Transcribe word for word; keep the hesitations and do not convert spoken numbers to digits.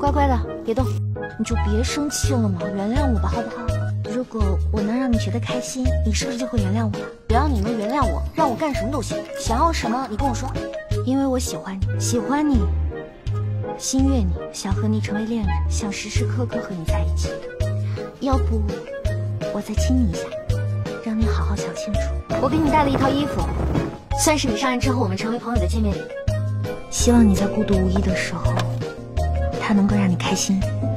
乖乖的，别动，你就别生气了嘛，原谅我吧，好不好？如果我能让你觉得开心，你是不是就会原谅我了？只要你能原谅我，让我干什么都行，想要什么你跟我说，因为我喜欢你，喜欢你，心悦你，想和你成为恋人，想时时刻刻和你在一起。要不我再亲你一下，让你好好想清楚。我给你带了一套衣服，算是你上任之后我们成为朋友的见面礼。希望你在孤独无依的时候，它能够让你开心。